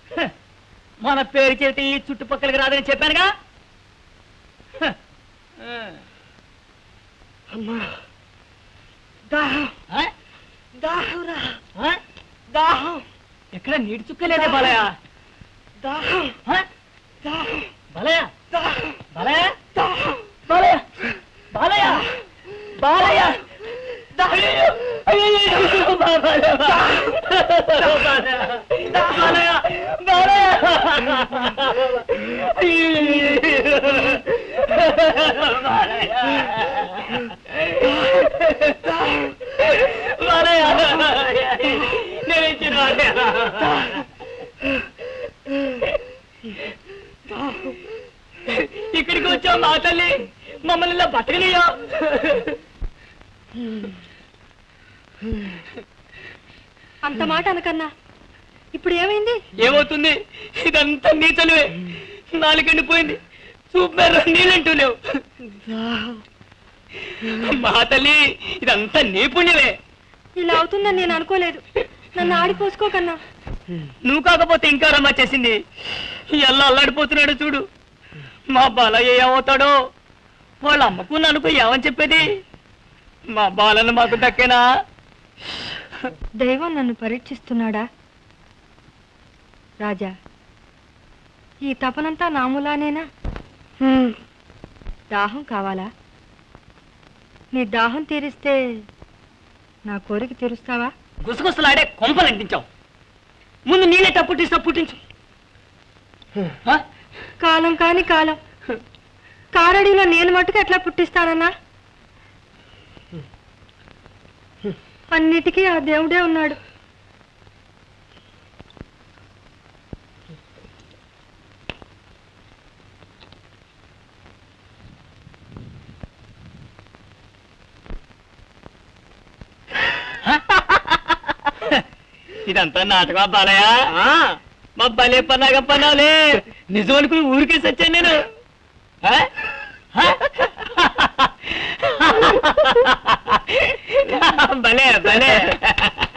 మన పేరు చెబితే ఈ చుట్టుపక్కలకి రాదని చెప్పానుగా. అమ్మా దాహం దాహం రా దాహం. ఎక్కడ నీటి చుక్కలేదే బాలయ్య. దాహం దాహం బాలయ్య దాహం బాలయ్య దాహం బాలయ్య బాలయ్య బాలయ్య. ఇక్కడికి వచ్చావు మా తల్లి, మమ్మల్ని ఇలా బతకనియా. అంత మాట అనకన్నా. ఇప్పుడు ఏమైంది? ఏమవుతుంది? ఇదంతా నీ చలివే. నాలుగెండిపోయింది, చూపు మీద నీళ్ళంటూ లేవు. మా తల్లి, ఇదంతా నీ పుణ్యమే. ఇలా అవుతుందని నేను అనుకోలేదు. నన్ను ఆడిపోసుకోకన్నా. నువ్వు కాకపోతే ఇంకా రమ్మ చేసింది. ఎలా అల్లాడిపోతున్నాడు చూడు. మా బాలయ్య ఏమవుతాడో, వాళ్ళ అమ్మకు నన్నుకు ఏమని చెప్పేది? మా బాలను మాకు దక్కేనా? దైవం నన్ను పరీక్షిస్తున్నాడా? రాజా, ఈ తపనంతా నాములానేనా? దాహం కావాలా? నీ దాహం తీరిస్తే నా కోరిక తీరుస్తావా? గుసగుసలాడే కొంపలు అంటించావు. ముందు నీళ్ళే పుట్టిస్తా, పుట్టించు. కాలం కాని కాలం కారడిలో నేను మట్టుకు ఎట్లా పుట్టిస్తానన్నా? అన్నిటికీ ఆ దేవుడే ఉన్నాడు. ఇదంతా నాటకమా బాలయ్య? మా భలే పన్నాగా పన్నావులే. నిజం అనుకుని ఊరికే సచ్చాను నేను. భలే భలే.